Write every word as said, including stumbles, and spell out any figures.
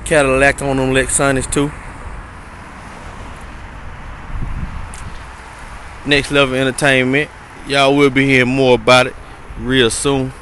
Cadillac on them Lexus too. Next Level Entertainment. Y'all will be hearing more about it real soon.